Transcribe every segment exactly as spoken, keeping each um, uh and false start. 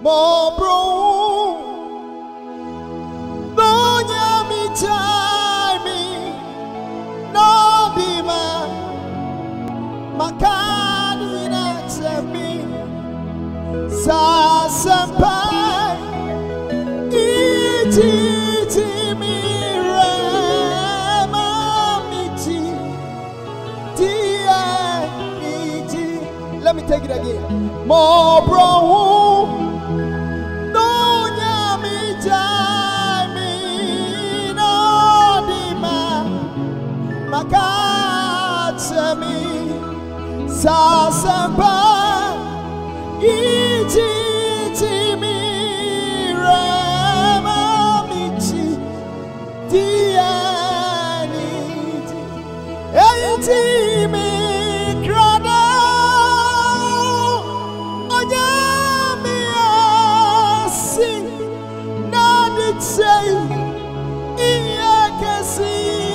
more bro. No yami time, no dima, makani na temi, sa sampai, iti mi rema miti, dia iti. Let me take it again. More bro. Makatami sasamba iti timi rama michi diani iti mi krada onyami asi naditsei iyakasi.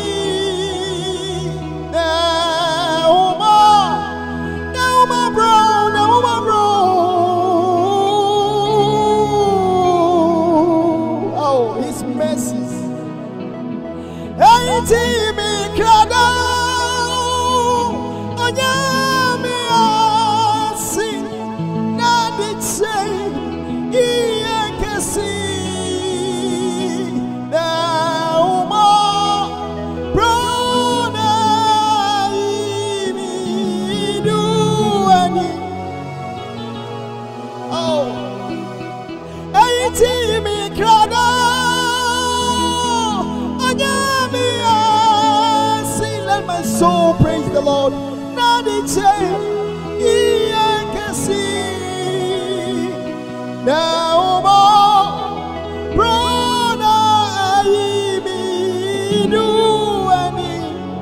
Timi krada onyami asi naditsei iyakasi na uma brona imi duani. Oh, timi krada onyami. My soul praise the Lord. Nadiche iyakasi now more brona imi duani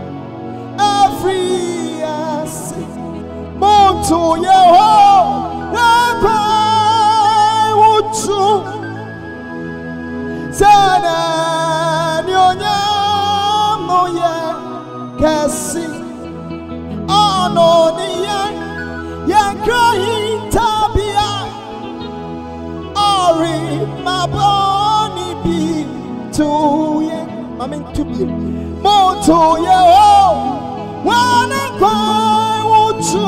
afriasi monto yeho napa uchu sana nyonya moya kasi anonia yakai tabia ari maboni bi tuye mamin tubi moto ye wana kwa uchu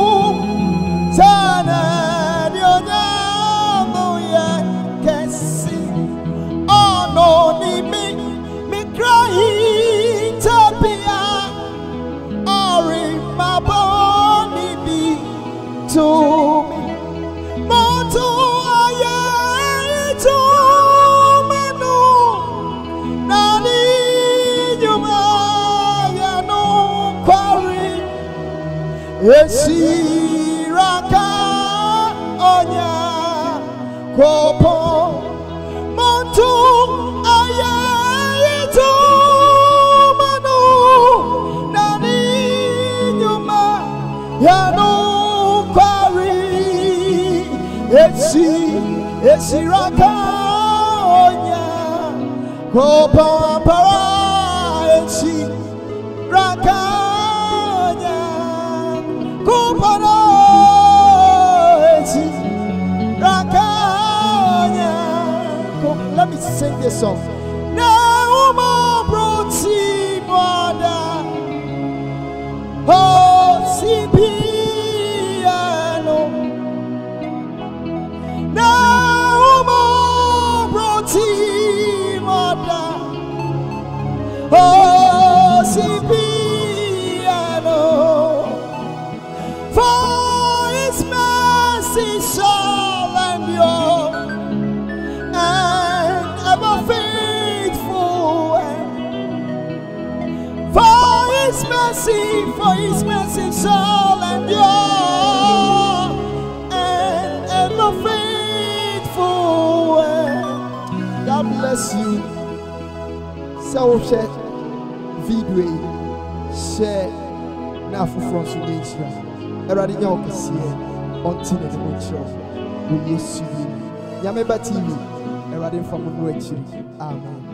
sana nyonya moya kasi anoni mi mi cry tabia my body be to me, Moto aye to manu, nani yuma ya no kwari, esiraka onya kopo, Moto aye to manu, nani Yano kwari esi esi raka onya kopa para esi raka onya kopa esi raka onya. Let me sing this song. Now my broti mother. Oh, piano now more broti mother. Oh, si piano for his mercy shall endure and ever faithful. For his mercy, for his mercy shall endure and ever faithful. God bless you. So share video, share now for France Nation. Everybody know can see it until the next show. We yes you. Yameba T V. Everybody from the Amen.